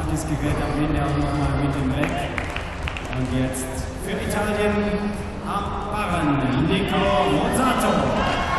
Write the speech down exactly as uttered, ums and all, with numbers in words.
macht das Gerät am Ende auch nochmal mit dem weg. Und jetzt für Italien am Barren, Nico Rosato.